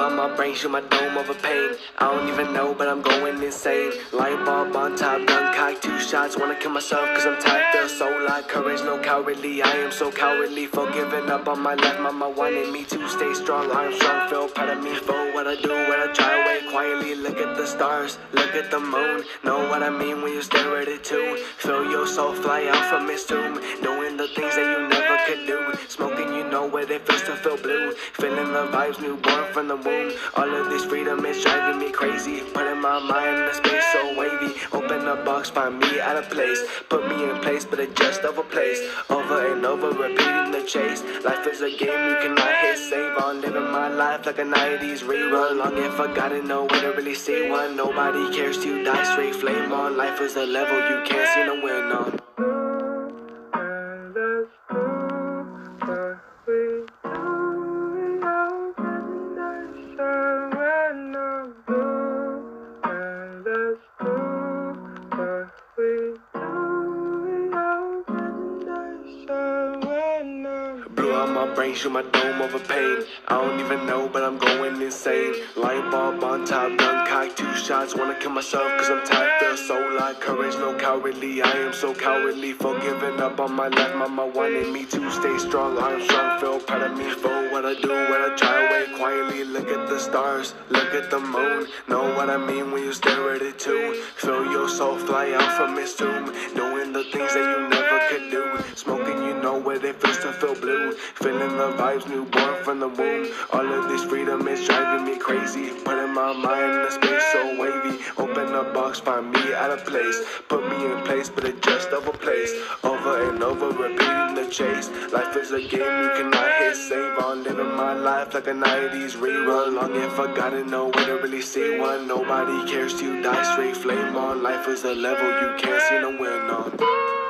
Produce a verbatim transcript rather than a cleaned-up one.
out my brain, shoot my dome over pain. I don't even know, but I'm going insane. Light bulb on top, gun cock, two shots. Wanna kill myself cause I'm tired, feel so like courage, no cowardly. I am so cowardly for giving up on my life. Mama wanted me to stay strong, I'm strong, feel proud of me for what I do, what I try. Wait quietly, look at the stars, look at the moon. Know what I mean when you stare at it too. Feel your soul fly out from its tomb, knowing the things that you never could do. Smoking, you know where they feel to feel blue. Feeling the vibes, newborn from the womb. All of this freedom is driving me crazy. Putting my mind in a space so wavy. Open the box, find me out of place. Put me in place, but it just over place. Over and over, repeating the chase. Life is a game you cannot hit save on. Living my life like a nineties rerun. Long and forgotten, no way to really see one. Nobody cares to die, straight flame on. Life is a level you can't seem to win on. Blew out my brain, shoot my dome over pain. I don't even know, but I'm going insane. Light bulb on top, gun cock, two shots. Wanna kill myself cause I'm tired, feel so like courage, no cowardly. I am so cowardly for giving up on my life. Mama wanted me to stay strong, I'm strong, feel proud of me for what I do, what I try. Wait quietly, look at the stars, look at the moon. Know what I mean when you stare at it too. Feel your soul fly out from its tomb, knowing the things that you never could do. Smoking, you know where they feel to feel blue. Feeling the vibes, newborn from the womb. All of this freedom is driving me crazy. Putting my mind in a space so wavy. Open the box, find me out of place. Put me in place, but it just over place. Over and over, repeating the chase. Life is a game you cannot hit save on. Living my life like a nineties rerun. Long and forgotten, no way to really see one. Nobody cares to die, straight flame on. Life is a level you can't seem to win on.